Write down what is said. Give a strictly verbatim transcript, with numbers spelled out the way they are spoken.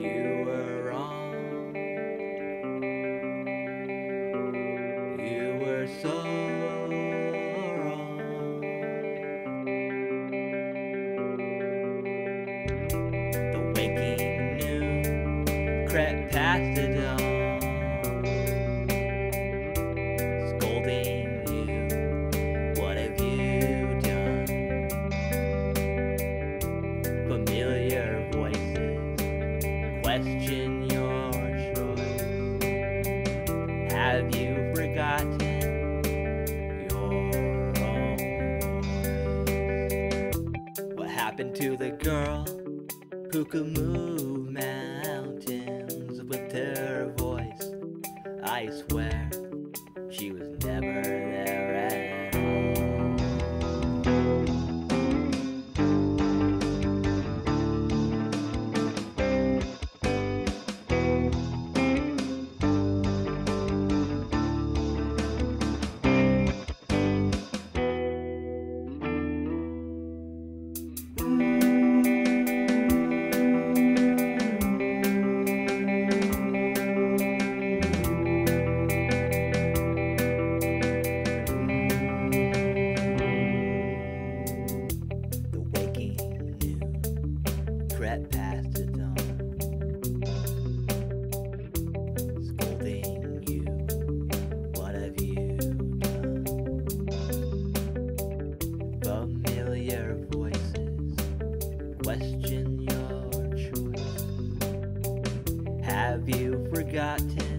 You were wrong. You were so wrong. The waking noon crept past the dawn, scolding you. What have you done? Familiar voices question your choice. Have you forgotten your own voice? What happened to the girl who could move mountains with her voice? I swear she was never there at all. Crept past the dawn, scolding you. What have you done? Familiar voices question your choice. Have you forgotten